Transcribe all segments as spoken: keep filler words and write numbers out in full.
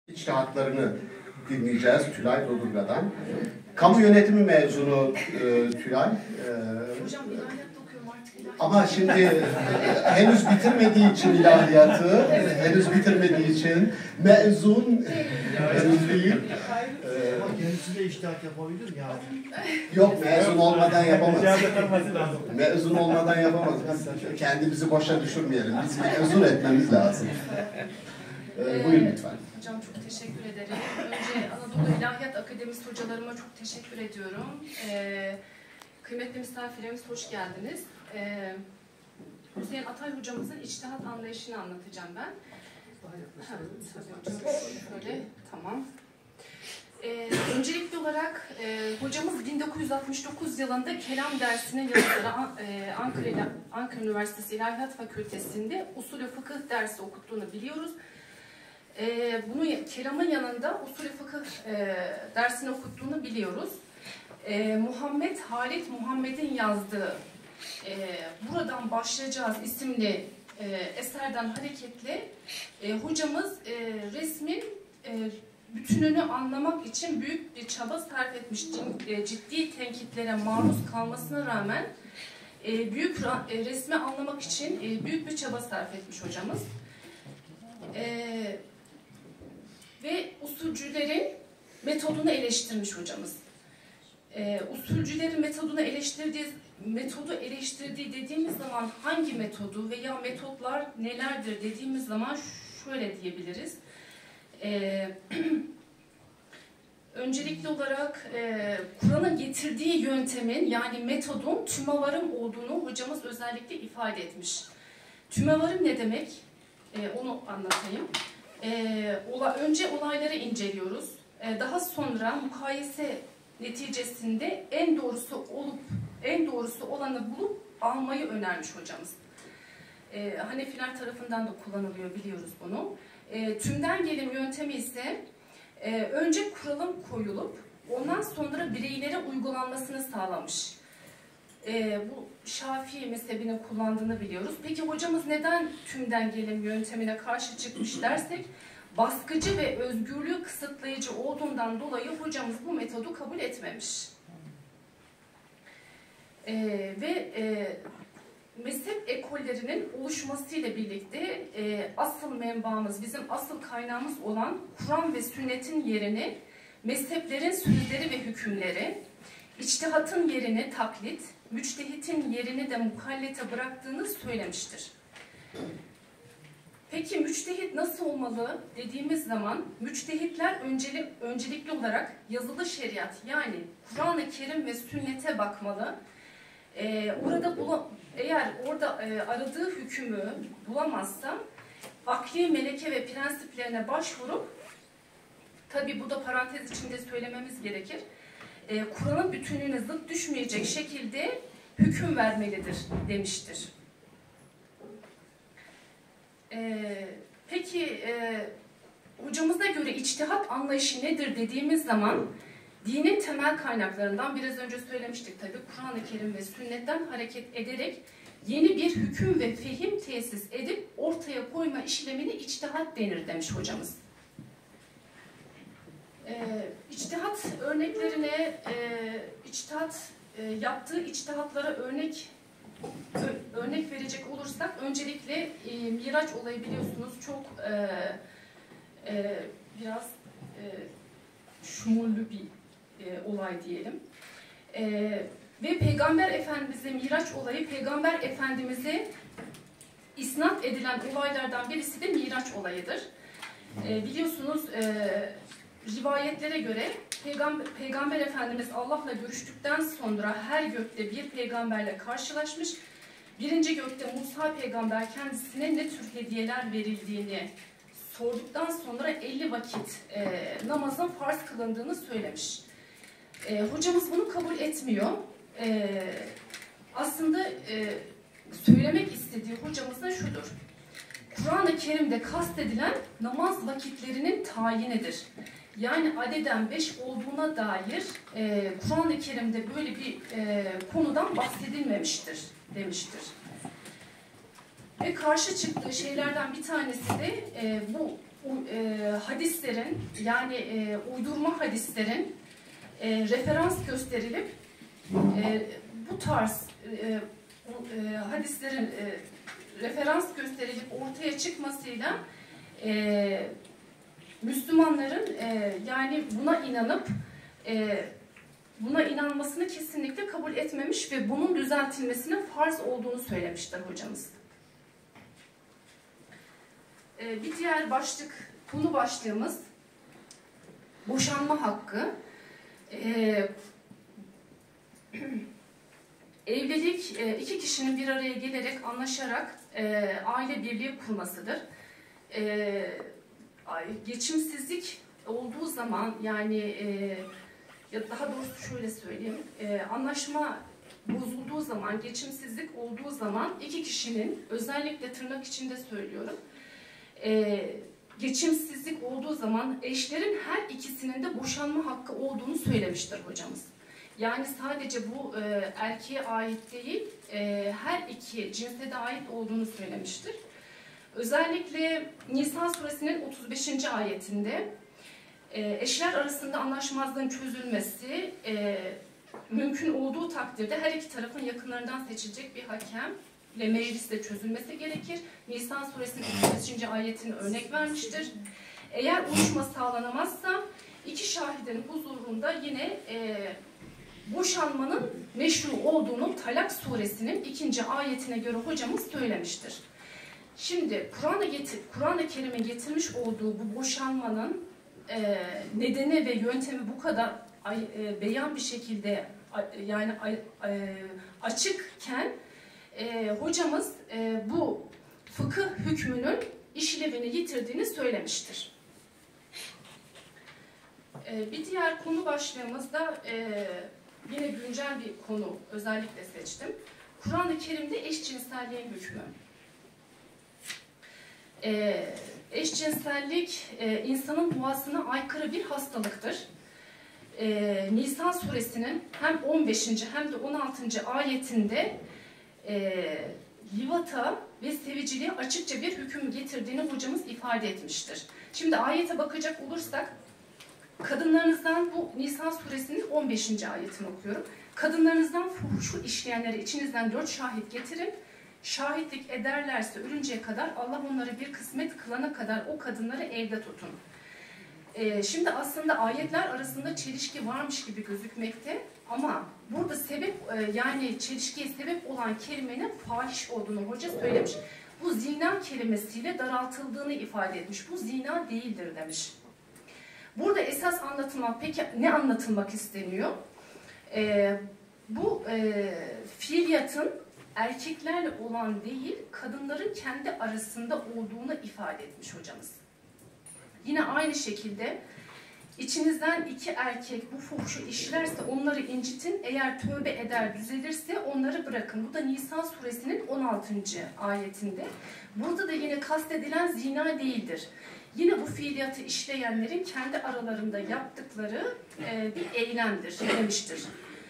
İçtihatlarını dinleyeceğiz Tülay Dodurga'dan. Kamu yönetimi mezunu e, Tülay. E, Hocam ilahiyat okuyorum artık. İlahiyat. Ama şimdi e, henüz bitirmediği için ilahiyatı, henüz bitirmediği için mezun henüz değil. E, Ama kendisi de içtihat yapabilir mi yani? Yok, mezun olmadan yapamaz. Mezun olmadan yapamaz. Biz kendimizi boşa düşürmeyelim. Biz mezun etmemiz lazım. E, buyurun lütfen. Hocam çok teşekkür ederim. Önce Anadolu İlahiyat Akademisi hocalarıma çok teşekkür ediyorum. Ee, kıymetli misafirlerimiz hoş geldiniz. Ee, Hüseyin Atay hocamızın içtihat anlayışını anlatacağım ben. Ha, tabii hocam. Şöyle, tamam. Ee, öncelikli olarak e, hocamız bin dokuz yüz altmış dokuz yılında kelam dersinin yanı sıra e, Ankara, Ankara Üniversitesi İlahiyat Fakültesi'nde usulü fıkıh dersi okuttuğunu biliyoruz. Ee, bunu kelamın yanında usulü fıkıh e, dersini okuttuğunu biliyoruz. Ee, Muhammed Halit Muhammed'in yazdığı e, Buradan Başlayacağız isimli e, eserden hareketle e, hocamız e, resmin e, bütününü anlamak için büyük bir çaba sarf etmiş. Ciddi tenkitlere maruz kalmasına rağmen e, büyük e, resmi anlamak için e, büyük bir çaba sarf etmiş hocamız. E, ve usulcülerin metodunu eleştirmiş hocamız. E, usulcülerin metodunu eleştirdiği metodu eleştirdiği dediğimiz zaman hangi metodu veya metotlar nelerdir dediğimiz zaman şöyle diyebiliriz. Ee, öncelikli olarak e, Kur'an'ın getirdiği yöntemin yani metodun tümevarım olduğunu hocamız özellikle ifade etmiş. Tümevarım ne demek? E, onu anlatayım. E, ola, önce olayları inceliyoruz. E, daha sonra mukayese neticesinde en doğrusu olup en doğrusu olanı bulup almayı önermiş hocamız. E, Hanefiler tarafından da kullanılıyor, biliyoruz bunu. E, tümden gelim yöntemi ise e, önce kuralım koyulup ondan sonra bireylere uygulanmasını sağlamış. E, bu Şafii mezhebinin kullandığını biliyoruz. Peki hocamız neden tümden gelim yöntemine karşı çıkmış dersek, baskıcı ve özgürlüğü kısıtlayıcı olduğundan dolayı hocamız bu metodu kabul etmemiş. E, ve e, mezhep ekollerinin oluşmasıyla birlikte e, asıl menbaımız, bizim asıl kaynağımız olan Kur'an ve sünnetin yerini mezheplerin sözleri ve hükümleri, içtihatın yerini taklit, müçtehitin yerini de mukallete bıraktığını söylemiştir. Peki müçtehit nasıl olmalı dediğimiz zaman, müçtehitler önceli, öncelikli olarak yazılı şeriat yani Kur'an-ı Kerim ve sünnete bakmalı. Ee, orada bula, eğer orada e, aradığı hükmü bulamazsa akli, meleke ve prensiplerine başvurup, tabi bu da parantez içinde söylememiz gerekir, e, Kur'an'ın bütünlüğüne zıt düşmeyecek şekilde hüküm vermelidir demiştir. E, peki e, hocamıza göre içtihat anlayışı nedir dediğimiz zaman, dinin temel kaynaklarından biraz önce söylemiştik tabi, Kur'an-ı Kerim ve sünnetten hareket ederek yeni bir hüküm ve fehim tesis edip ortaya koyma işlemini içtihat denir demiş hocamız. Ee, içtihat örneklerine, e, içtihat e, yaptığı içtihatlara örnek ö, örnek verecek olursak, öncelikle e, Miraç olayı biliyorsunuz çok e, e, biraz e, şumullü bir E, olay diyelim. E, ve Peygamber Efendimiz'e Miraç olayı, Peygamber Efendimiz'e isnat edilen olaylardan birisi de Miraç olayıdır. E, biliyorsunuz e, rivayetlere göre Peygamber, Peygamber Efendimiz Allah'la görüştükten sonra her gökte bir peygamberle karşılaşmış. Birinci gökte Musa peygamber kendisine ne tür hediyeler verildiğini sorduktan sonra elli vakit e, namazın farz kılındığını söylemiş. E, hocamız bunu kabul etmiyor. E, aslında e, söylemek istediği hocamızın şudur. Kur'an-ı Kerim'de kastedilen namaz vakitlerinin tayinidir. Yani adeden beş olduğuna dair e, Kur'an-ı Kerim'de böyle bir e, konudan bahsedilmemiştir demiştir. Ve karşı çıktığı şeylerden bir tanesi de e, bu e, hadislerin yani e, uydurma hadislerin e, referans gösterilip e, bu tarz e, e, hadislerin e, referans gösterilip ortaya çıkmasıyla e, Müslümanların e, yani buna inanıp e, buna inanmasını kesinlikle kabul etmemiş ve bunun düzeltilmesinin farz olduğunu söylemiştir hocamız. E, bir diğer başlık, konu başlığımız boşanma hakkı. E, evlilik e, iki kişinin bir araya gelerek anlaşarak e, aile birliği kurmasıdır. E, geçimsizlik olduğu zaman yani e, ya daha doğrusu şöyle söyleyeyim, e, anlaşma bozulduğu zaman, geçimsizlik olduğu zaman iki kişinin, özellikle tırnak içinde söylüyorum, e, geçimsizlik olduğu zaman eşlerin her ikisinin de boşanma hakkı olduğunu söylemiştir hocamız. Yani sadece bu e, erkeğe ait değil, e, her iki cinse de ait olduğunu söylemiştir. Özellikle Nisa suresinin otuz beşinci ayetinde e, eşler arasında anlaşmazlığın çözülmesi e, mümkün olduğu takdirde her iki tarafın yakınlarından seçilecek bir hakemle meclisle çözülmesi gerekir. Nisa suresinin otuz beşinci ayetini örnek vermiştir. Eğer uyuşma sağlanamazsa iki şahidin huzurunda yine e, boşanmanın meşru olduğunu Talak suresinin ikinci ayetine göre hocamız söylemiştir. Şimdi Kur'an-ı getir, Kur'an-ı Kerim'in getirmiş olduğu bu boşanmanın e, nedeni ve yöntemi bu kadar ay, e, beyan bir şekilde a, yani a, e, açıkken e, hocamız e, bu fıkıh hükmünün işlevini yitirdiğini söylemiştir. E, bir diğer konu başlığımızda e, yine güncel bir konu özellikle seçtim. Kur'an-ı Kerim'de eşcinselliğin hükmü. Ee, eşcinsellik e, insanın doğasına aykırı bir hastalıktır. Ee, Nisa suresinin hem on beşinci hem de on altıncı ayetinde e, livata ve seviciliğe açıkça bir hüküm getirdiğini hocamız ifade etmiştir. Şimdi ayete bakacak olursak, kadınlarınızdan, bu Nisa suresinin on beşinci ayetini okuyorum. Kadınlarınızdan fuhuşu işleyenleri içinizden dört şahit getirin. Şahitlik ederlerse ölünceye kadar Allah onları bir kısmet kılana kadar o kadınları evde tutun. Ee, şimdi aslında ayetler arasında çelişki varmış gibi gözükmekte ama burada sebep e, yani çelişkiye sebep olan kelimenin fahiş olduğunu hoca söylemiş. Bu zina kelimesiyle daraltıldığını ifade etmiş. Bu zina değildir demiş. Burada esas anlatılmak, peki ne anlatılmak isteniyor? Ee, bu e, fiiliyatın erkeklerle olan değil, kadınların kendi arasında olduğunu ifade etmiş hocamız. Yine aynı şekilde içinizden iki erkek bu fuhşu işlerse onları incitin, eğer tövbe eder düzelirse onları bırakın. Bu da Nisa suresinin on altıncı ayetinde. Burada da yine kastedilen zina değildir. Yine bu fiiliyatı işleyenlerin kendi aralarında yaptıkları e, bir eylemdir, demiştir.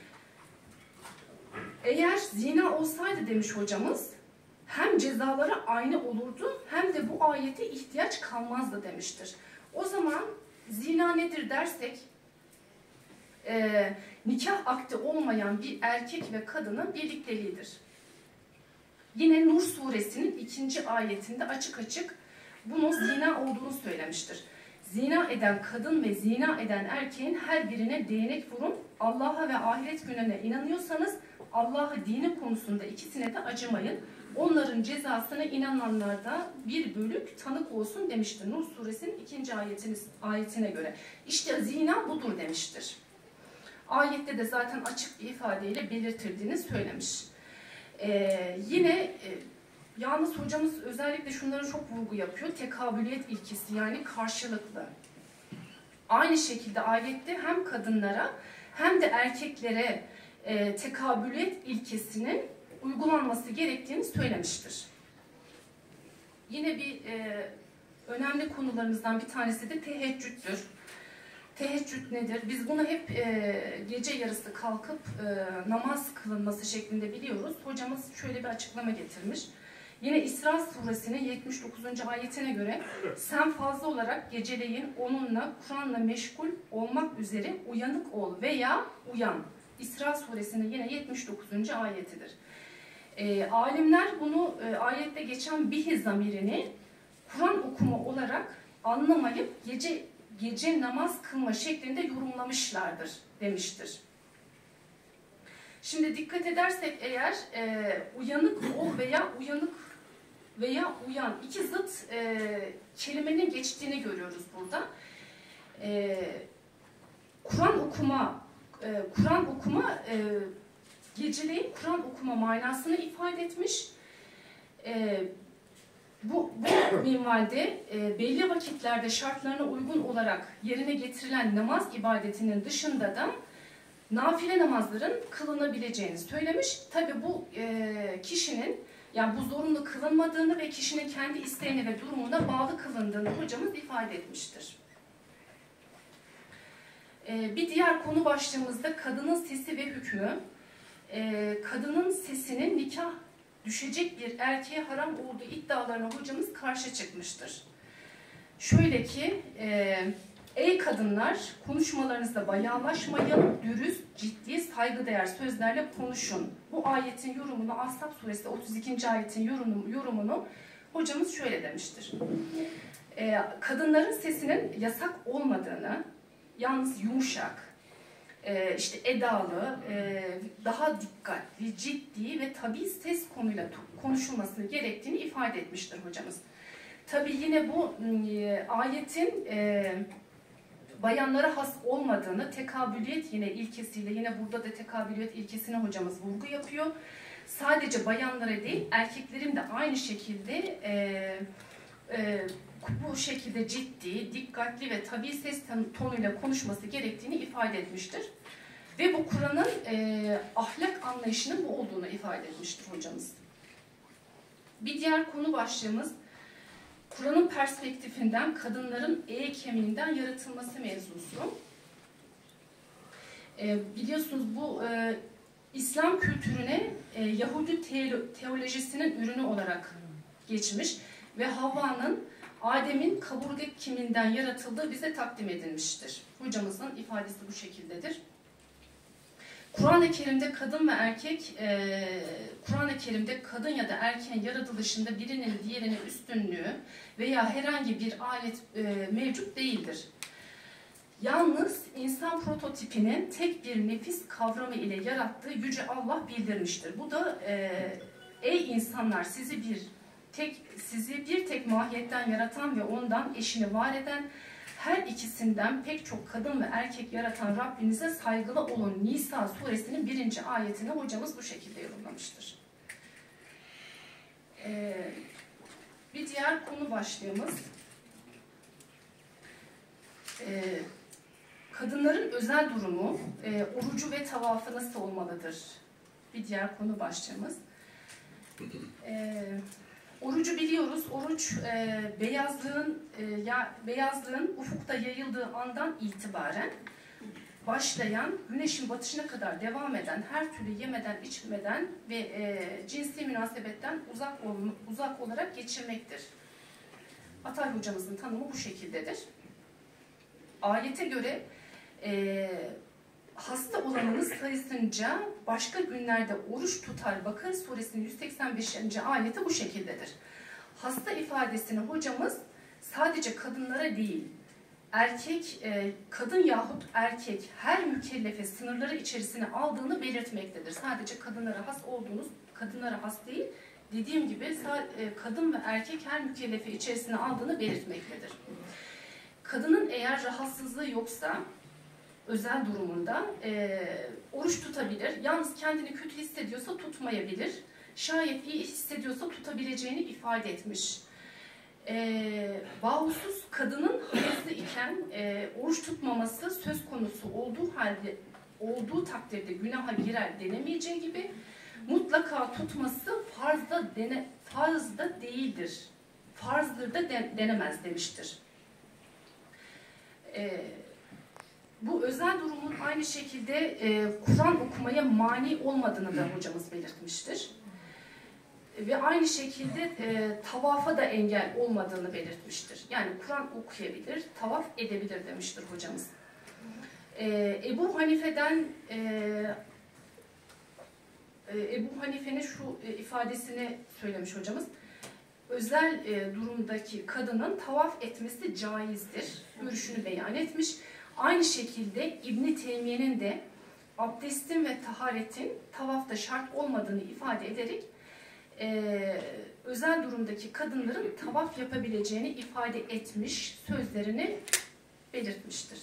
Eğer zina olsaydı demiş hocamız, hem cezaları aynı olurdu hem de bu ayete ihtiyaç kalmazdı demiştir. O zaman zina nedir dersek, e, nikah akdi olmayan bir erkek ve kadının birlikteliğidir. Yine Nur suresinin ikinci ayetinde açık açık bunun zina olduğunu söylemiştir. Zina eden kadın ve zina eden erkeğin her birine değnek vurun. Allah'a ve ahiret gününe inanıyorsanız Allah'ı dini konusunda ikisine de acımayın. Onların cezasına inananlarda bir bölük tanık olsun demiştir. Nur suresinin ikinci ayetine göre. İşte zina budur demiştir. Ayette de zaten açık bir ifadeyle belirtildiğini söylemiş. Ee, yine e, yalnız hocamız özellikle şunları çok vurgu yapıyor. Tekabüliyet ilkesi, yani karşılıklı. Aynı şekilde ayette hem kadınlara hem de erkeklere e, tekabüliyet ilkesinin uygulanması gerektiğini söylemiştir. Yine bir e, önemli konularımızdan bir tanesi de teheccüddür. Teheccüd nedir? Biz bunu hep e, gece yarısı kalkıp e, namaz kılınması şeklinde biliyoruz. Hocamız şöyle bir açıklama getirmiş. Yine İsra suresinin yetmiş dokuzuncu ayetine göre sen fazla olarak geceleyin onunla, Kur'an'la meşgul olmak üzere uyanık ol veya uyan. İsra suresinin yine yetmiş dokuzuncu ayetidir. E, alimler bunu e, ayette geçen bihi zamirini Kur'an okuma olarak anlamayıp gece gece namaz kılma şeklinde yorumlamışlardır demiştir. Şimdi dikkat edersek eğer e, uyanık ol veya uyanık veya uyan iki zıt e, kelimenin geçtiğini görüyoruz burada. E, Kur'an okuma e, Kur'an okuma e, geceleyin Kur'an okuma manasını ifade etmiş. E, bu, bu minvalde e, belli vakitlerde şartlarına uygun olarak yerine getirilen namaz ibadetinin dışında da nafile namazların kılınabileceğini söylemiş. Tabi bu e, kişinin, yani bu zorunlu kılınmadığını ve kişinin kendi isteğine ve durumuna bağlı kılındığını hocamız ifade etmiştir. E, bir diğer konu başlığımızda kadının sesi ve hükmü. E, kadının sesinin nikah düşecek bir erkeğe haram olduğu iddialarına hocamız karşı çıkmıştır. Şöyle ki, e, ey kadınlar, konuşmalarınızda bayağılaşmayın, dürüst, ciddi, saygıdeğer sözlerle konuşun. Bu ayetin yorumunu, Ahzab suresi otuz ikinci ayetin yorumunu, yorumunu hocamız şöyle demiştir. Ee, kadınların sesinin yasak olmadığını, yalnız yumuşak, e, işte edalı, e, daha dikkatli, ciddi ve tabii ses konuyla konuşulmasını gerektiğini ifade etmiştir hocamız. Tabii yine bu e, ayetin e, bayanlara has olmadığını, tekabüliyet yine ilkesiyle, yine burada da tekabüliyet ilkesine hocamız vurgu yapıyor. Sadece bayanlara değil, erkeklerin de aynı şekilde e, e, bu şekilde ciddi, dikkatli ve tabii ses tonuyla konuşması gerektiğini ifade etmiştir. Ve bu Kur'an'ın e, ahlak anlayışının bu olduğunu ifade etmiştir hocamız. Bir diğer konu başlığımız, Kur'an'ın perspektifinden kadınların e kemiğinden yaratılması mevzusu. E, biliyorsunuz bu e, İslam kültürüne e, Yahudi teolojisinin ürünü olarak geçmiş ve Havva'nın Adem'in kaburga kemiğinden yaratıldığı bize takdim edilmiştir. Hocamızın ifadesi bu şekildedir. Kur'an-ı Kerim'de kadın ve erkek, e, Kur'an-ı Kerim'de kadın ya da erkeğin yaratılışında birinin diğerine üstünlüğü veya herhangi bir ayet e, mevcut değildir. Yalnız insan prototipinin tek bir nefis kavramı ile yarattığı Yüce Allah bildirmiştir. Bu da e, ey insanlar sizi bir tek sizi bir tek mahiyetten yaratan ve ondan eşini var eden, her ikisinden pek çok kadın ve erkek yaratan Rabbinize saygılı olun. Nisa suresinin birinci ayetini hocamız bu şekilde yorumlamıştır. Ee, bir diğer konu başlığımız, e, kadınların özel durumu, e, orucu ve tavafı nasıl olmalıdır? Bir diğer konu başlığımız. E, Orucu biliyoruz. Oruç e, beyazlığın e, ya beyazlığın ufukta yayıldığı andan itibaren başlayan, güneşin batışına kadar devam eden, her türlü yemeden, içmeden ve e, cinsi münasebetten uzak ol, uzak olarak geçirmektir. Atay hocamızın tanımı bu şekildedir. Ayete göre e, hasta olanınız sayısınca başka günlerde oruç tutar. Bakara suresinin yüz seksen beşinci ayeti bu şekildedir. Hasta ifadesini hocamız sadece kadınlara değil, erkek, kadın yahut erkek her mükellefe sınırları içerisine aldığını belirtmektedir. Sadece kadınlara has olduğunuz, kadınlara has değil, dediğim gibi kadın ve erkek her mükellefe içerisine aldığını belirtmektedir. Kadının eğer rahatsızlığı yoksa, özel durumunda e, oruç tutabilir. Yalnız kendini kötü hissediyorsa tutmayabilir. Şayet iyi hissediyorsa tutabileceğini ifade etmiş. E, bahusuz kadının hayızlı iken e, oruç tutmaması söz konusu olduğu halde olduğu takdirde günaha girer denemeyeceği gibi mutlaka tutması farzda dene, farzda değildir. Farzdır da den, denemez demiştir. E, Bu özel durumun aynı şekilde e, Kur'an okumaya mani olmadığını da hocamız belirtmiştir. Ve aynı şekilde e, tavafa da engel olmadığını belirtmiştir. Yani Kur'an okuyabilir, tavaf edebilir demiştir hocamız. E, Ebu Hanife'den e, e, Ebu Hanife'nin şu e, ifadesini söylemiş hocamız. Özel e, durumdaki kadının tavaf etmesi caizdir. Görüşünü beyan etmiş. Aynı şekilde İbn Teymiye'nin de abdestin ve taharetin tavafta şart olmadığını ifade ederek Ee, özel durumdaki kadınların tavaf yapabileceğini ifade etmiş, sözlerini belirtmiştir.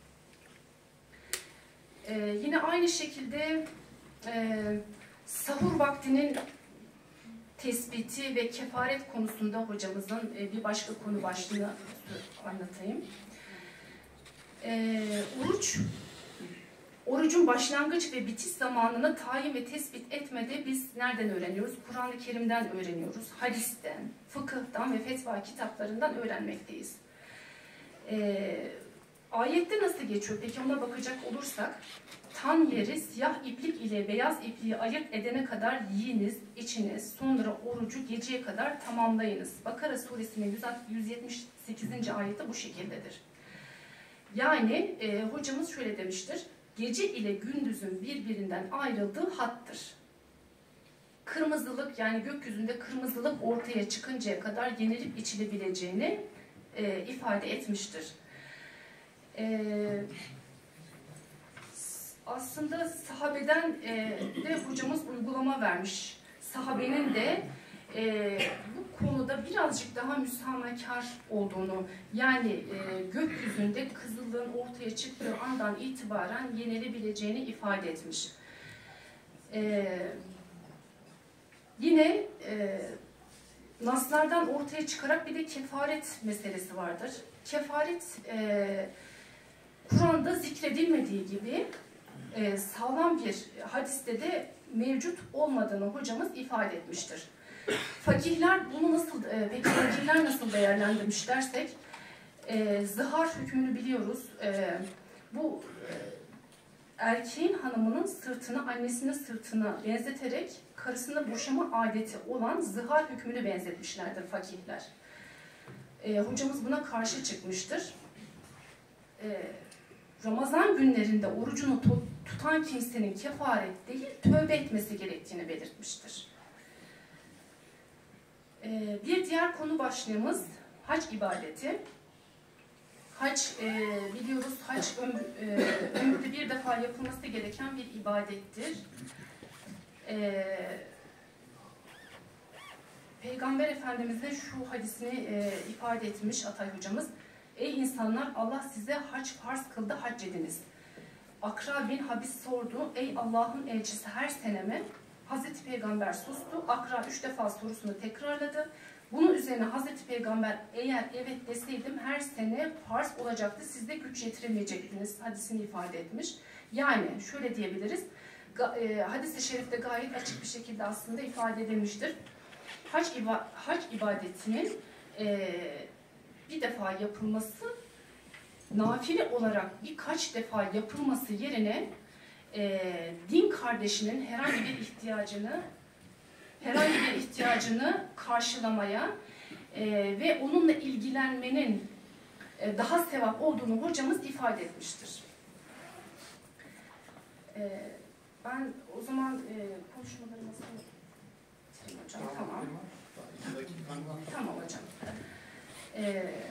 Ee, yine aynı şekilde e, sahur vaktinin tespiti ve kefaret konusunda hocamızın e, bir başka konu başlığını anlatayım. Ee, oruç Orucun başlangıç ve bitiş zamanını tayin ve tespit etmede biz nereden öğreniyoruz? Kur'an-ı Kerim'den öğreniyoruz, hadisten, fıkıhtan ve fetva kitaplarından öğrenmekteyiz. Ee, ayette nasıl geçiyor? Peki ona bakacak olursak, tan yeri siyah iplik ile beyaz ipliği ayırt edene kadar yiyiniz, içiniz, sonra orucu geceye kadar tamamlayınız. Bakara suresinin yüz yetmiş sekizinci ayeti bu şekildedir. Yani e, hocamız şöyle demiştir. Gece ile gündüzün birbirinden ayrıldığı hattır. Kırmızılık, yani gökyüzünde kırmızılık ortaya çıkıncaya kadar yenilip içilebileceğini e, ifade etmiştir. E, aslında sahabeden e, de hocamız uygulama vermiş. Sahabenin de e, bu konuda birazcık daha müsamahakar olduğunu, yani e, gökyüzünde kızılığın ortaya çıktığı andan itibaren yenilebileceğini ifade etmiş. E, yine e, naslardan ortaya çıkarak bir de kefaret meselesi vardır. Kefaret e, Kur'an'da zikredilmediği gibi e, sağlam bir hadiste de mevcut olmadığını hocamız ifade etmiştir. Fakihler bunu nasıl, e, peki fakihler nasıl değerlendirmiş dersek, e, zihar hükmünü biliyoruz. E, bu e, erkeğin hanımının sırtını annesinin sırtına benzeterek karısına boşama adeti olan zihar hükmünü benzetmişlerdir fakihler. E, hocamız buna karşı çıkmıştır. E, Ramazan günlerinde orucunu tutan kimsenin kefaret değil, tövbe etmesi gerektiğini belirtmiştir. Bir diğer konu başlığımız hac ibadeti. Hac e, biliyoruz, hac ömrü, e, ömürde bir defa yapılması gereken bir ibadettir. E, Peygamber Efendimiz'in şu hadisini e, ifade etmiş Atay hocamız. Ey insanlar, Allah size hac farz kıldı, hac ediniz. Akra bin Habis sordu, ey Allah'ın elçisi her sene mi? Hazreti Peygamber sustu. Akra üç defa sorusunu tekrarladı. Bunun üzerine Hazreti Peygamber eğer evet deseydim her sene farz olacaktı. Siz de güç yetiremeyecektiniz hadisini ifade etmiş. Yani şöyle diyebiliriz. Hadis-i şerifte gayet açık bir şekilde aslında ifade edilmiştir. Hac, iba hac ibadetinin e, bir defa yapılması, nafile olarak birkaç defa yapılması yerine E, din kardeşinin herhangi bir ihtiyacını herhangi bir ihtiyacını karşılamaya e, ve onunla ilgilenmenin e, daha sevap olduğunu hocamız ifade etmiştir. E, ben o zaman e, konuşmalarımı bitireyim hocam. Tamam. Tamam hocam. E,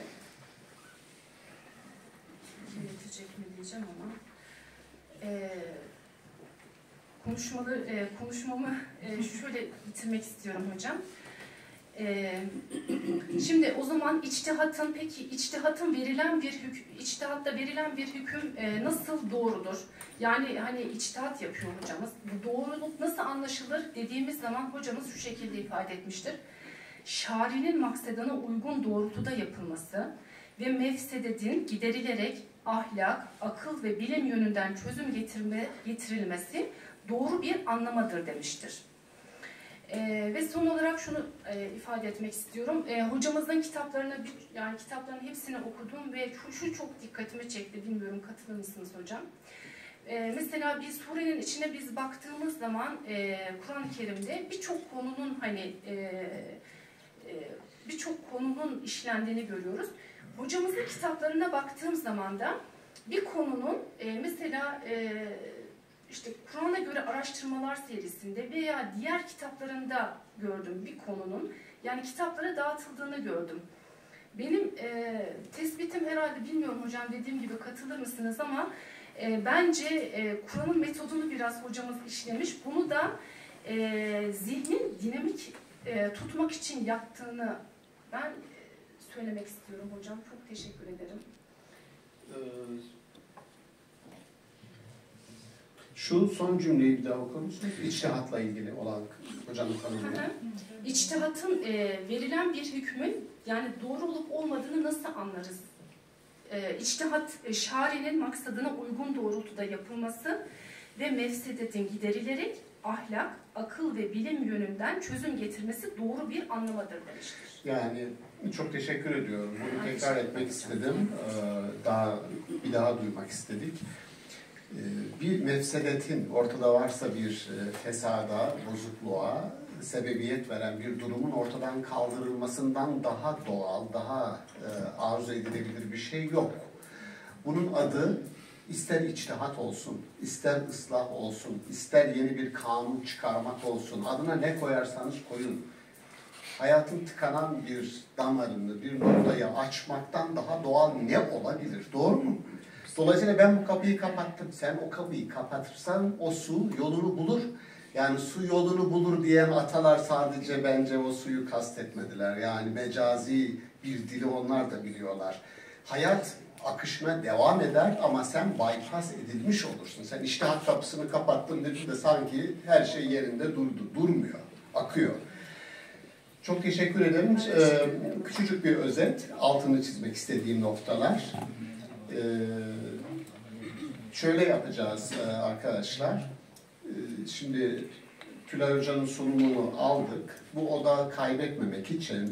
yetecek mi diyeceğim ama. E, konuşmalı, e, konuşmamı e, şöyle bitirmek istiyorum hocam. E, şimdi o zaman içtihatın, peki içtihatın verilen bir hüküm, içtihatta verilen bir hüküm e, nasıl doğrudur? Yani hani içtihat yapıyor hocamız. Bu doğruluk nasıl anlaşılır dediğimiz zaman hocamız şu şekilde ifade etmiştir. Şari'nin maksadına uygun doğrultuda yapılması ve mefsededin giderilerek ahlak, akıl ve bilim yönünden çözüm getirme, getirilmesi doğru bir anlamadır demiştir. Ee, ve son olarak şunu e, ifade etmek istiyorum. E, hocamızın kitaplarını, yani kitapların hepsini okudum ve şu, şu çok dikkatimi çekti. Bilmiyorum katılır mısınız hocam? e, mesela bir surenin içine biz baktığımız zaman e, Kur'an-ı Kerim'de birçok konunun hani e, e, birçok konunun işlendiğini görüyoruz. Hocamızın kitaplarına baktığım zaman da bir konunun e, mesela e, işte Kur'an'a göre araştırmalar serisinde veya diğer kitaplarında gördüm bir konunun, yani kitaplara dağıtıldığını gördüm. Benim e, tespitim herhalde, bilmiyorum hocam dediğim gibi katılır mısınız ama e, bence e, Kur'an'ın metodunu biraz hocamız işlemiş. Bunu da e, zihnin dinamik e, tutmak için yaptığını ben e, söylemek istiyorum hocam. Çok teşekkür ederim. Ee, Şu son cümleyi bir daha okur musunuz? İçtihatla ilgili olan hocanın tanımı. İçtihatın e, verilen bir hükmün yani doğru olup olmadığını nasıl anlarız? E, içtihat, e, şari'nin maksadına uygun doğrultuda yapılması ve mefsedetin giderilerek ahlak, akıl ve bilim yönünden çözüm getirmesi doğru bir anlamadır demiştir. Yani çok teşekkür ediyorum. Bunu tekrar etmek istedim. Ee, daha bir daha duymak istedik. Bir mefsedetin ortada varsa bir fesada, bozukluğa sebebiyet veren bir durumun ortadan kaldırılmasından daha doğal, daha arzu edilebilir bir şey yok. Bunun adı ister içtihat olsun, ister ıslah olsun, ister yeni bir kanun çıkarmak olsun, adına ne koyarsanız koyun. Hayatın tıkanan bir damarını, bir noktayı açmaktan daha doğal ne olabilir? Doğru mu? Dolayısıyla ben bu kapıyı kapattım. Sen o kapıyı kapatırsan o su yolunu bulur. Yani su yolunu bulur diyen atalar sadece bence o suyu kastetmediler. Yani mecazi bir dili onlar da biliyorlar. Hayat akışına devam eder ama sen bypass edilmiş olursun. Sen içtihat kapısını kapattın dedi de sanki her şey yerinde durdu. Durmuyor. Akıyor. Çok teşekkür ederim. Ee, küçücük bir özet. Altını çizmek istediğim noktalar. Ee, şöyle yapacağız arkadaşlar. Ee, şimdi Tülay Hoca'nın sunumunu aldık. Bu odağı kaybetmemek için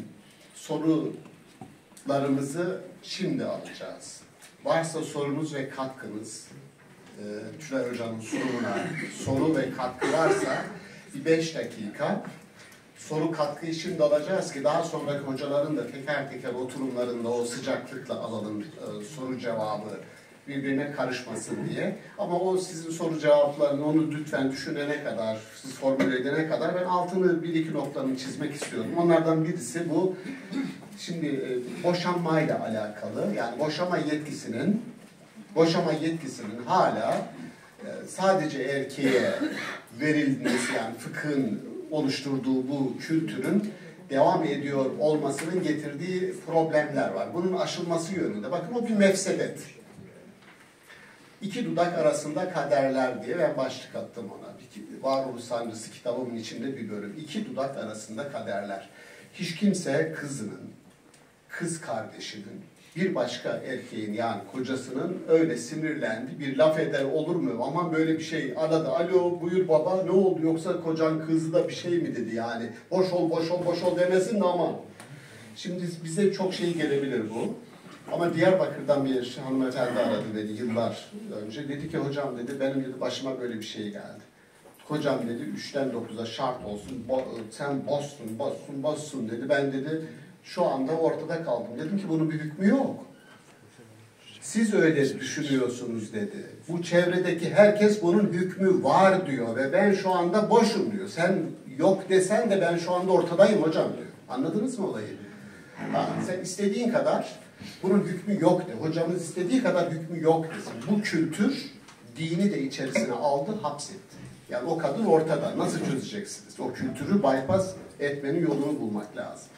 sorularımızı şimdi alacağız. Varsa sorunuz ve katkınız, e, Tülay Hoca'nın sunumuna soru ve katkı varsa bir beş dakika soru katkıyı şimdi alacağız ki daha sonraki hocaların da teker teker oturumlarında o sıcaklıkla alalım e, soru cevabı birbirine karışmasın diye. Ama o sizin soru cevaplarını onu lütfen düşünene kadar, siz formüle edene kadar ben altını bir iki noktanı çizmek istiyorum. Onlardan birisi bu. Şimdi e, boşanmayla alakalı, yani boşama yetkisinin boşama yetkisinin hala e, sadece erkeğe verilmesi, yani fıkhın oluşturduğu bu kültürün devam ediyor olmasının getirdiği problemler var. Bunun aşılması yönünde. Bakın o bir mefsedet. İki dudak arasında kaderler diye ben başlık attım ona. Varoluş Sancısı kitabımın içinde bir bölüm. İki dudak arasında kaderler. Hiç kimse kızının, kız kardeşinin, bir başka erkeğin yani kocasının öyle sinirlendi bir laf eder olur mu? Aman böyle bir şey aradı. Alo buyur baba ne oldu yoksa kocan kızı da bir şey mi dedi yani. Boş ol boş ol boş ol demesin de aman. Şimdi bize çok şey gelebilir bu. Ama Diyarbakır'dan bir hanımefendi aradı beni yıllar önce. Dedi ki hocam dedi benim dedi başıma böyle bir şey geldi. Kocam dedi üçten dokuza şart olsun. Bo sen bozsun bozsun bozsun dedi. Ben dedi şu anda ortada kaldım. Dedim ki bunun bir hükmü yok. Siz öyle düşünüyorsunuz dedi. Bu çevredeki herkes bunun hükmü var diyor ve ben şu anda boşum diyor. Sen yok desen de ben şu anda ortadayım hocam diyor. Anladınız mı olayı? Ha, sen istediğin kadar bunun hükmü yok de. Hocamız istediği kadar hükmü yok desin. Bu kültür dini de içerisine aldı, hapsetti. Yani o kadın ortada. Nasıl çözeceksiniz? O kültürü bypass etmenin yolunu bulmak lazım.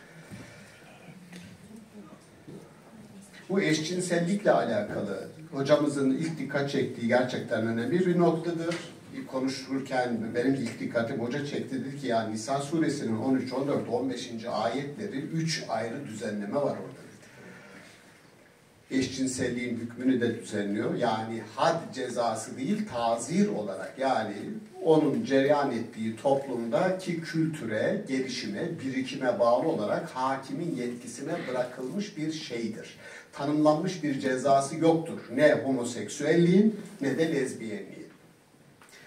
Bu eşcinsellikle alakalı hocamızın ilk dikkat çektiği gerçekten önemli bir noktadır. Konuşurken benim ilk dikkatim hoca çekti dedi ki yani Nisa suresinin on üç, on dört, on beşinci ayetleri üç ayrı düzenleme var orada. Eşcinselliğin hükmünü de düzenliyor. Yani had cezası değil tazir olarak yani onun cereyan ettiği toplumdaki kültüre, gelişime, birikime bağlı olarak hakimin yetkisine bırakılmış bir şeydir. Tanımlanmış bir cezası yoktur. Ne homoseksüelliğin ne de lezbiyenliğin.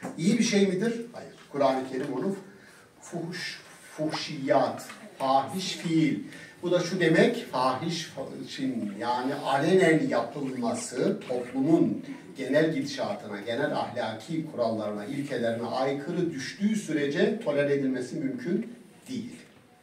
İyi bir şey midir? Hayır. Kur'an-ı Kerim onu fuhuş, fuhşiyat, fahiş fiil. Bu da şu demek, fahiş için yani alenen yapılması toplumun genel gidişatına, genel ahlaki kurallarına, ilkelerine aykırı düştüğü sürece tolere edilmesi mümkün değil.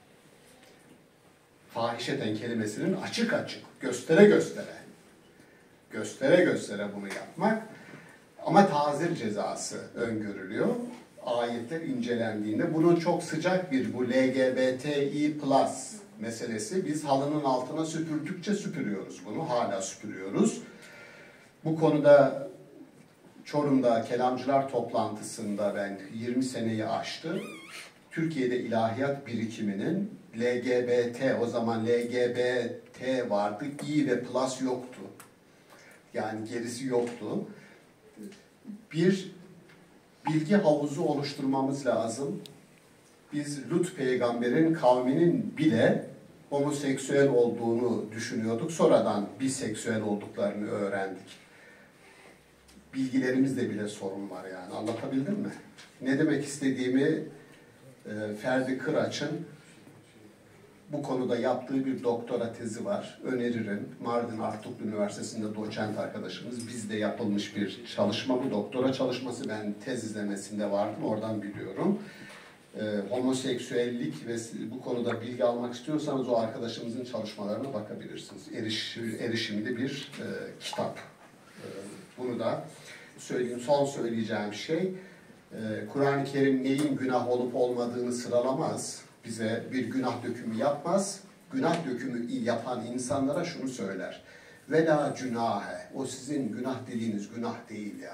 Fahişeten kelimesinin açık açık, göstere göstere, göstere göstere bunu yapmak ama tazir cezası öngörülüyor. Ayetler incelendiğinde bunun çok sıcak bir bu L G B T İ plus meselesi. Biz halının altına süpürdükçe süpürüyoruz bunu. Hala süpürüyoruz. Bu konuda Çorum'da kelamcılar toplantısında ben yirmi seneyi aştı. Türkiye'de ilahiyat birikiminin L G B T, o zaman L G B T vardı, İ ve plus yoktu. Yani gerisi yoktu. Bir bilgi havuzu oluşturmamız lazım. Biz Lut peygamberin kavminin bile homoseksüel olduğunu düşünüyorduk. Sonradan biseksüel olduklarını öğrendik. Bilgilerimizde bile sorun var yani. Anlatabildim mi? Ne demek istediğimi e, Ferdi Kıraç'ın bu konuda yaptığı bir doktora tezi var. Öneririm. Mardin Artuklu Üniversitesi'nde doçent arkadaşımız. Bizde yapılmış bir çalışma. Bu doktora çalışması, ben tez izlemesinde vardım. Oradan biliyorum. Ee, homoseksüellik ve bu konuda bilgi almak istiyorsanız o arkadaşımızın çalışmalarına bakabilirsiniz. Eriş, erişimli bir e, kitap. E, bunu da söyleyeyim. Son söyleyeceğim şey, e, Kur'an-ı Kerim neyin günah olup olmadığını sıralamaz. Bize bir günah dökümü yapmaz. Günah dökümü yapan insanlara şunu söyler. Vela cunahe. O sizin günah dediğiniz günah değil ya.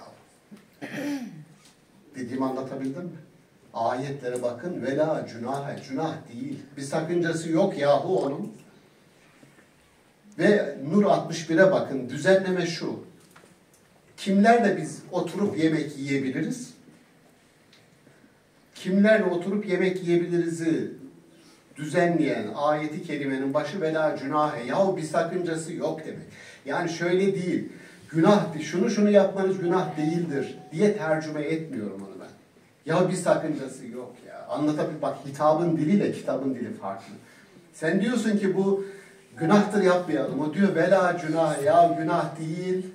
Dediğimi anlatabildim mi? Ayetlere bakın. Vela cunahe. Günah değil. Bir sakıncası yok yahu onun. Ve Nur altmış bire bakın. Düzenleme şu. Kimlerle biz oturup yemek yiyebiliriz? Kimlerle oturup yemek yiyebiliriz'i düzenleyen ayeti kerimenin başı vela cunahe. Yahu bir sakıncası yok demek. Yani şöyle değil. Günah, şunu şunu yapmanız günah değildir diye tercüme etmiyorum onu ben. Ya bir sakıncası yok ya. Anlatabilir, bak hitabın diliyle kitabın dili farklı. Sen diyorsun ki bu günahtır yapmayalım. O diyor vela cunahe. Ya günah değil.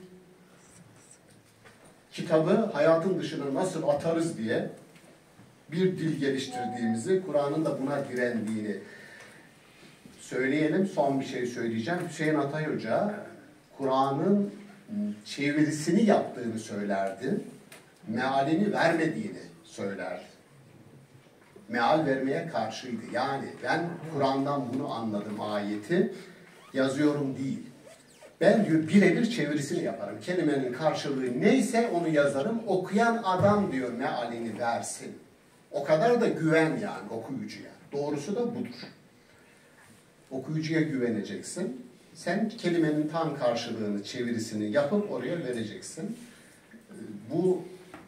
Kitabı hayatın dışına nasıl atarız diye bir dil geliştirdiğimizi, Kur'an'ın da buna direndiğini söyleyelim. Son bir şey söyleyeceğim. Hüseyin Atay Hoca Kur'an'ın çevirisini yaptığını söylerdi. Mealini vermediğini söylerdi. Meal vermeye karşıydı. Yani ben Kur'an'dan bunu anladım ayeti. Yazıyorum değil. Ben diyor birebir çevirisini yaparım. Kelimenin karşılığı neyse onu yazarım. Okuyan adam diyor mealini versin. O kadar da güven yani okuyucuya. Doğrusu da budur. Okuyucuya güveneceksin. Sen kelimenin tam karşılığını, çevirisini yapıp oraya vereceksin. Bu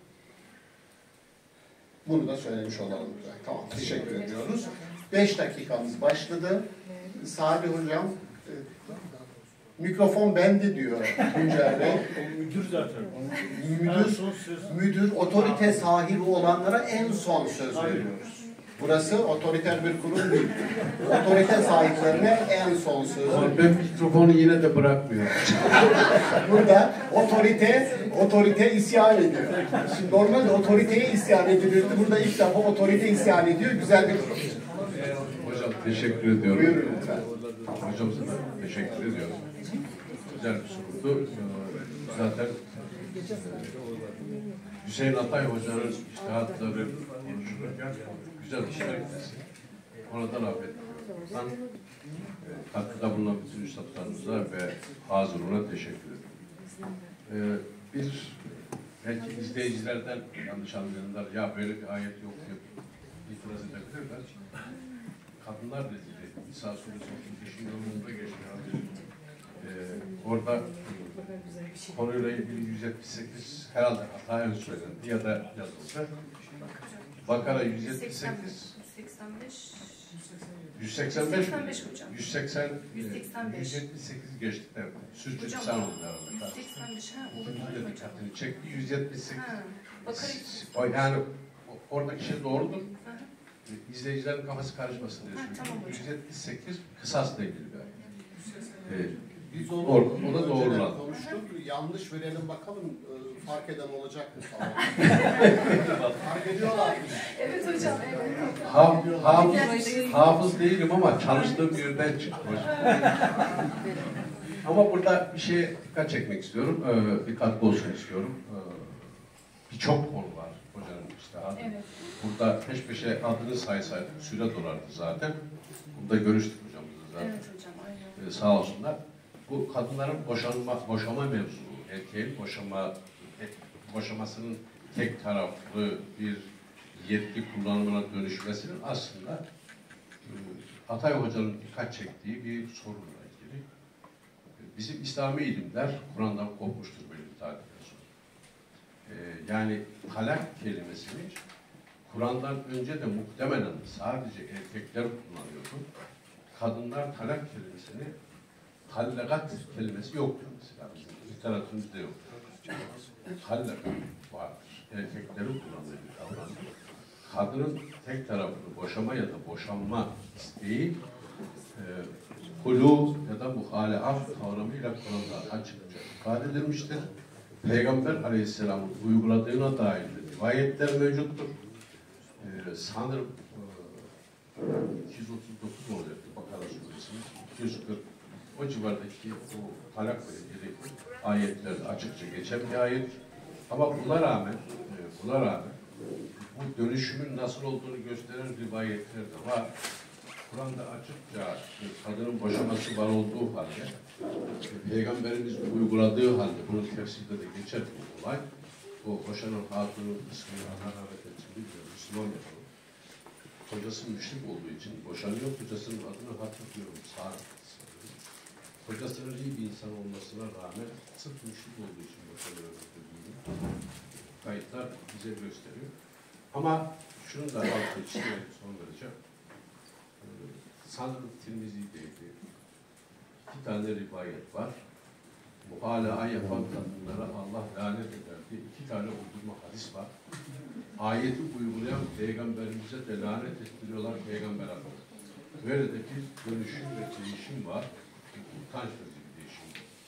bunu da söylemiş olalım. Tamam, teşekkür ediyoruz. Beş dakikamız başladı. Salih Hocam, mikrofon bende diyor Güncer Bey. Müdür zaten. Müdür, müdür, otorite sahibi olanlara en son söz veriyoruz. Burası otoriter bir kurum değil. Otorite sahiplerine en son söz veriyoruz. Ben mikrofonu yine de bırakmıyorum. Burada otorite, otorite isyan ediyor. Şimdi normalde otoriteye isyan edilirdi. Burada ilk defa otorite isyan ediyor. Güzel bir durum. Hocam teşekkür ediyorum. Buyurun lütfen. Hocam sana teşekkür ediyorum. Güzel bir soruydu. Zaten Hüseyin Atay Hoca'nın içtihatları konuşulurken güzel işler gitsin. Ona da rağbet ediyorum. Ben katkıda bulunan bütün üstadlarımıza ve hazırına teşekkür ediyorum. Ee, bir belki izleyicilerden yanlış anlayanlar ya böyle bir ayet yok diyor itiraz edebilirler. Kadınlar dediği İsa Suresi otuz beşinci bölümünde geçiyor. Ee, orada konuyla ilgili yüz yetmiş sekiz herhalde hataen söylendi ya da yazıldı. Bakara yüz yetmiş sekiz yüz seksen beş yüz seksen beş hocam. yüz seksen, yüz seksen beş. yüz yetmiş sekiz geçtikler. Süzlü Hocam, lisan oldu herhalde. yüz seksen beş ha olabilir mi hocam? Dikkatini çekti. yüz yetmiş sekiz. Ha, bakarız. O yani o- oradaki şey doğrudur. Hı hı. İzleyicilerin kafası karışmasın diye Ha, söylüyorum. tamam hocam. yüz yetmiş sekiz kısasla ilgili bir ayet. Evet. Biz onu Orada- o da önceden doğrulandı. konuştuk. Yanlış verelim bakalım e, fark eden olacak mı falan. Fark ediyorlar mı? Evet hocam, evet. Ha, hafız, hafız değilim ama çalıştığım yerden çıktı hocam. Ama burada bir şeye dikkat çekmek istiyorum. Ee, bir katkı olsun istiyorum. Ee, Birçok konu var hocanın işte. Evet. Burada peş peşe adını saysaydık süre dolardı zaten. Burada görüştük hocamızla zaten. Evet hocam, aynen. Ee, sağ olsunlar. Bu kadınların boşanma, boşama mevzuu, erkeğin boşama, boşamasının tek taraflı bir yetki kullanımına dönüşmesinin aslında e, Atay Hoca'nın dikkat çektiği bir sorunla ilgili. Bizim İslami ilimler Kur'an'dan kopmuştur böyle bir tarihten sonra. E, yani talak kelimesini Kur'an'dan önce de muhtemelen sadece erkekler kullanıyordu. Kadınlar talak kelimesini hallakat kelimesi yoktur mesela. Bizim literatürümüzde yok. Hallakat vardır. Erkekleri kullandığı bir kavram. Kadının tek taraflı boşama ya da boşanma isteği e, hulu ya da muhaleaf kavramıyla Kur'an'da açıkça ifade edilmiştir. Peygamber Aleyhisselam'ın uyguladığına dair rivayetler mevcuttur. E, sanırım e, iki yüz otuz dokuz olacaktı Bakara Suresi'nin iki yüz kırk o civardaki o talakla ilgili ayetlerde açıkça geçen bir ayet. Ama buna rağmen e, buna rağmen bu dönüşümün nasıl olduğunu gösteren rivayetler de var. Kur'an'da açıkça e, kadının boşaması var olduğu halde e, Peygamberimiz uyguladığı halde bunun tefsirde de geçer bu olay. O boşanan hatunun ismini Allah rahmet etsin bilmiyorum. Müslüman yapalım. Kocası müşrik olduğu için boşanıyor. Kocasının adını hatırlıyorum. Sağ Kocasının iyi bir insan olmasına rağmen sırf müşrik olduğu için boşanıyor dediğini kayıtlar bize gösteriyor. Ama şunu da altı çizerek son vereceğim. Ee, sanırım Tirmizi'deydi. İki tane rivayet var. Bu hala yapan kadınlara Allah lanet eder diye iki tane uydurma hadis var. Ayeti uygulayan Peygamberimize de lanet ettiriyorlar Peygamber Efendimiz. Böyle de bir dönüşüm ve değişim var. Utanç verici bir değişim.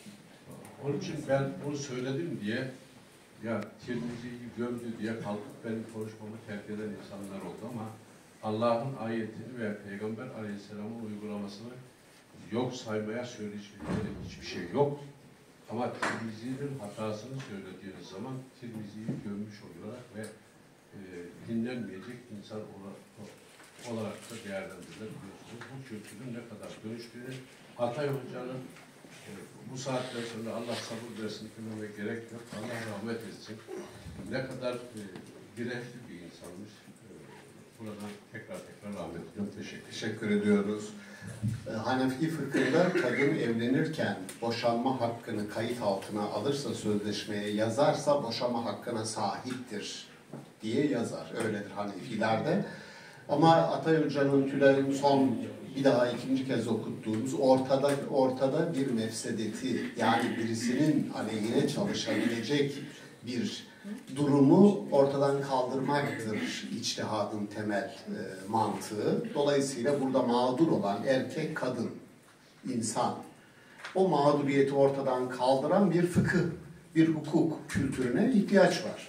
Onun için ben bunu söyledim diye ya Tirmizi'yi gömdü diye kalkıp benim konuşmamı terk eden insanlar oldu ama Allah'ın ayetini ve Peygamber Aleyhisselam'ın uygulamasını yok saymaya söyleyecekleri hiçbir şey yok. Ama Tirmizi'nin hatasını söylediğiniz zaman Tirmizi'yi gömmüş oluyorlar ve e, dinlenmeyecek insan olarak, olarak da değerlendirilebiliyorsunuz. Bu kültürün ne kadar dönüştüğünü Atay Hoca'nın e, bu saatten sonra Allah sabır versin dememe gerek yok. Allah rahmet etsin. Ne kadar e, dirayetli bir insanmış. E, buradan tekrar tekrar rahmet ediyorum. Teşekkür, Teşekkür ediyoruz. Ee, Hanefi fıkhında kadın evlenirken boşanma hakkını kayıt altına alırsa, sözleşmeye yazarsa boşanma hakkına sahiptir diye yazar. Öyledir Hanefilerde. Ama Atay Hoca'nın Tülay'ın son bir daha ikinci kez okuttuğumuz ortada ortada bir mefsedeti, yani birisinin aleyhine çalışabilecek bir durumu ortadan kaldırmaktır içtihadın temel e, mantığı. Dolayısıyla burada mağdur olan erkek, kadın, insan, o mağduriyeti ortadan kaldıran bir fıkıh, bir hukuk kültürüne ihtiyaç var.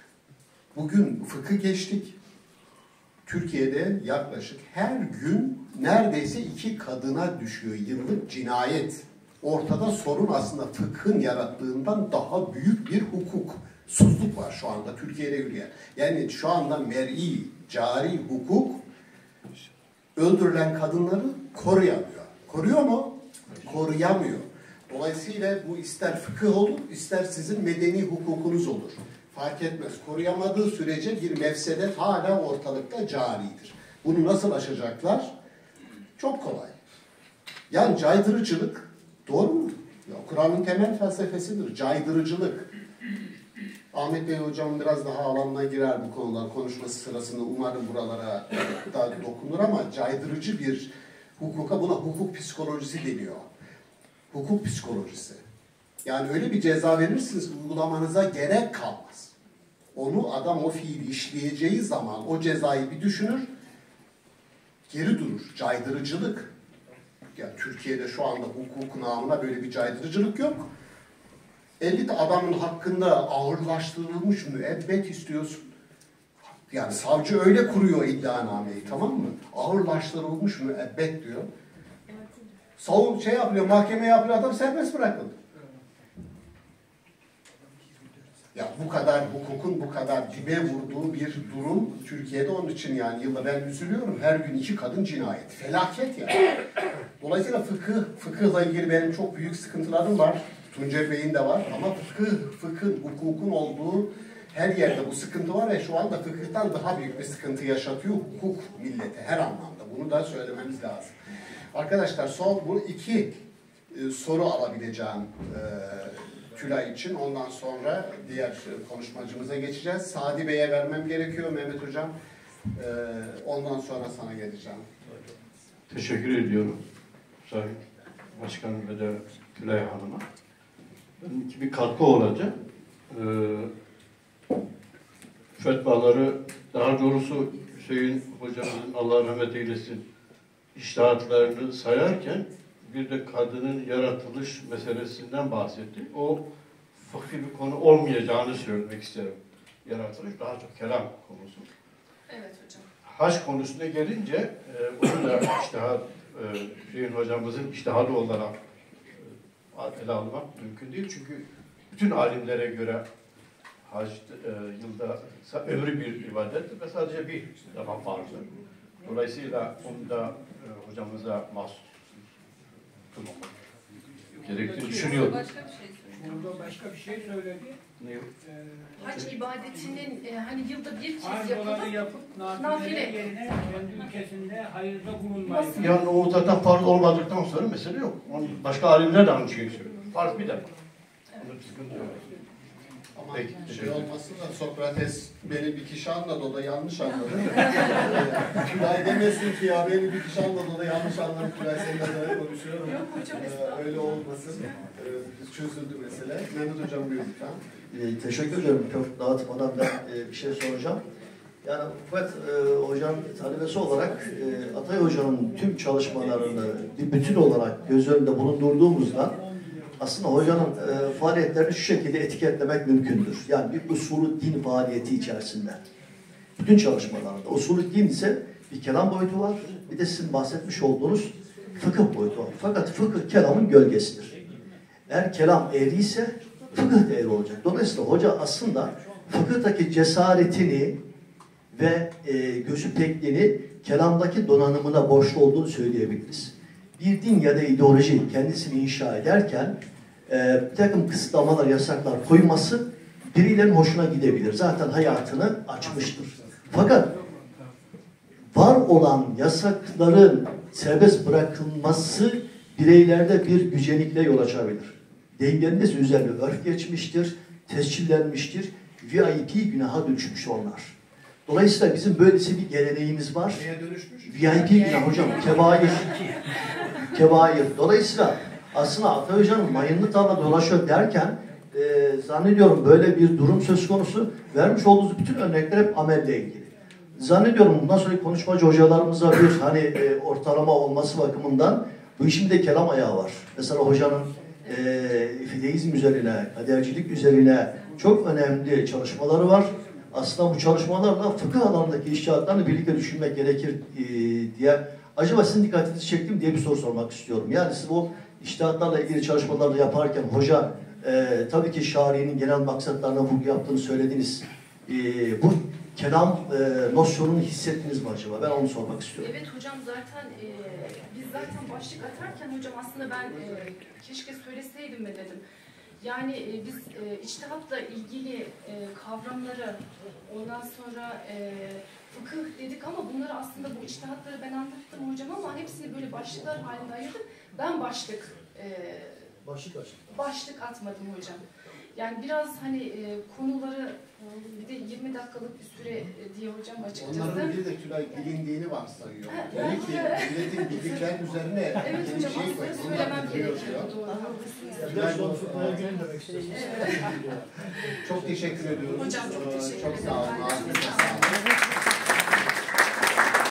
Bugün fıkıh geçtik. Türkiye'de yaklaşık her gün neredeyse iki kadına düşüyor yıllık cinayet. Ortada sorun aslında fıkhın yarattığından daha büyük bir hukuksuzluk var şu anda Türkiye'de yürüyen. Yani şu anda mer'i, cari hukuk öldürülen kadınları koruyamıyor. Koruyor mu? Koruyamıyor. Dolayısıyla bu ister fıkıh olur, ister sizin medeni hukukunuz olur. Fark etmez. Koruyamadığı sürece bir mefsedet hala ortalıkta caridir. Bunu nasıl aşacaklar? Çok kolay. Yani caydırıcılık, doğru mu? Kur'an'ın temel felsefesidir. Caydırıcılık. Ahmet Bey hocam biraz daha alanına girer bu konular konuşması sırasında. Umarım buralara da dokunur ama caydırıcı bir Hukuka buna hukuk psikolojisi deniyor. Hukuk psikolojisi. Yani öyle bir ceza verirsiniz ki uygulamanıza gerek kalmaz. Onu adam o fiili işleyeceği zaman o cezayı bir düşünür, geri durur. Caydırıcılık. Yani Türkiye'de şu anda hukuk namına böyle bir caydırıcılık yok. elli adamın hakkında ağırlaştırılmış müebbet istiyorsun. Yani savcı öyle kuruyor iddianameyi, tamam mı? Ağırlaştırılmış müebbet diyor. Savun şey yapıyor, mahkeme yapıyor, adam serbest bırakıldı. Ya bu kadar hukukun bu kadar dibe vurduğu bir durum Türkiye'de, onun için yani yılda ben üzülüyorum. Her gün iki kadın cinayet. Felaket yani. Dolayısıyla fıkıh, fıkıhla ilgili benim çok büyük sıkıntılarım var. Tuncer Bey'in de var ama fıkıh, fıkhın, hukukun olduğu her yerde bu sıkıntı var ve şu anda fıkıhtan daha büyük bir sıkıntı yaşatıyor hukuk millete her anlamda. Bunu da söylememiz lazım. Arkadaşlar son bu iki e, soru alabileceğim e, Tülay için. Ondan sonra diğer konuşmacımıza geçeceğiz. Sadi Bey'e vermem gerekiyor Mehmet Hocam. E, ondan sonra sana geleceğim. Teşekkür ediyorum Sayın Başkanım ve de Tülay Hanım'a. Benimki bir katkı olacak. Ee, fetvaları, daha doğrusu Hüseyin Hocamızın Allah rahmet eylesin içtihatlarını sayarken bir de kadının yaratılış meselesinden bahsetti. O fıkhi bir konu olmayacağını söylemek isterim. Yaratılış daha çok kelam konusu. Evet hocam. Hac konusuna gelince e, onu da içtihat, e, Hüseyin Hocamızın içtihadı olarak e, ele almak mümkün değil. Çünkü bütün alimlere göre hac e, yılda ömrü bir ibadettir ve sadece bir defa farzdır. Dolayısıyla onu da e, hocamıza mahsus tutmamak gerektiğini düşünüyorum. Başka bir şey söyledi. Burada başka bir şey söyledi. Ne yok? Ee, Hac ibadetinin e, hani yılda bir kez Arz yapılır. olanı yapıp Nafile. nafile yerine kendi ülkesinde hayırda bulunmayı. Nasıl? Yani o zaten farz olmadıktan sonra mesele yok. Onun başka alimler de aynı şeyi söylüyor. Farz bir defa. Onun sıkıntı yok. Ama Peki, şey teşekkür olmasın da Sokrates beni bir kişi anladı, o da yanlış anladı. Tülay demesin ki ya beni bir kişi anladı, o da yanlış anladı. Tülay seninle böyle konuşuyorum. Yok hocam, Ee, estağfurullah. öyle olmasın. Ee, çözüldü mesele. Mehmet Hocam buyurun lütfen. Ee, teşekkür ederim. Çok dağıtmadan ben e, bir şey soracağım. Yani Hukuk e, Hocam talebesi olarak e, Atay Hoca'nın tüm çalışmalarını bir bütün olarak göz önünde bulundurduğumuzda aslında hocanın e, faaliyetlerini şu şekilde etiketlemek mümkündür. Yani bir usulü din faaliyeti içerisinde. Bütün çalışmalarında. Usulü din ise bir kelam boyutu var. Bir de sizin bahsetmiş olduğunuz fıkıh boyutu var. Fakat fıkıh kelamın gölgesidir. Eğer kelam eğri ise fıkıh da eğri olacak. Dolayısıyla hoca aslında fıkıhtaki cesaretini ve e, gözü pekliğini kelamdaki donanımına borçlu olduğunu söyleyebiliriz. Bir din ya da ideoloji kendisini inşa ederken e, bir takım kısıtlamalar, yasaklar koyması birilerinin hoşuna gidebilir. Zaten hayatını açmıştır. Fakat var olan yasakların serbest bırakılması bireylerde bir gücenikle yol açabilir. Dengenin de üzerine örf geçmiştir, tescillenmiştir, V I P günaha dönüşmüş onlar. Dolayısıyla bizim böylesi bir geleneğimiz var. Neye dönüşmüş? V I P günah hocam, kebair. Kebair. Dolayısıyla aslında Atay Hoca'nın mayınlı tarla dolaşıyor derken e, zannediyorum böyle bir durum söz konusu. Vermiş olduğunuz bütün örnekler hep amelle ilgili. Zannediyorum bundan sonra konuşmacı hocalarımıza bir hani e, ortalama olması bakımından bu işin de kelam ayağı var. Mesela hocanın e, fideizm üzerine, kadercilik üzerine çok önemli çalışmaları var. Aslında bu çalışmalarla fıkıh alanındaki iştihatlarını birlikte düşünmek gerekir e, diye. Acaba sizin dikkatinizi çektim diye bir soru sormak istiyorum. Yani siz bu iştihatlarla ilgili çalışmaları yaparken hoca e, tabii ki şari'nin genel maksatlarına vurgu yaptığını söylediniz. E, bu kelam e, nosyonunu hissettiniz mi acaba? Ben onu sormak istiyorum. Evet hocam, zaten e, biz zaten başlık atarken hocam aslında ben e, keşke söyleseydim mi dedim. Yani e, biz e, içtihatla ilgili e, kavramları, ondan sonra e, fıkıh dedik ama bunları aslında bu içtihatları ben anlattım hocam ama hepsini böyle başlıklar halinde ayırdım. Ben başlık e, Başlık başlık. başlık atmadım hocam. Yani biraz hani e, konuları bir de yirmi dakikalık bir süre e, diye hocam açıkçası. Onların bir de Tülay bilindiğini varsayıyor. Ha, Yani ki ben- milletin bildiklerini Türkçülerin üzerine Evet yeni bir hocam, şey aslında koyuyor. Bunlar söylemem biliyor gerekiyor. diyor. Doğru, haklısınız. Biraz sonra futbola girelim demek istiyorsunuz. Çok teşekkür ediyoruz. Hocam çok Ee, teşekkür Çok ederim. sağ olun. Ağzınıza sağlık.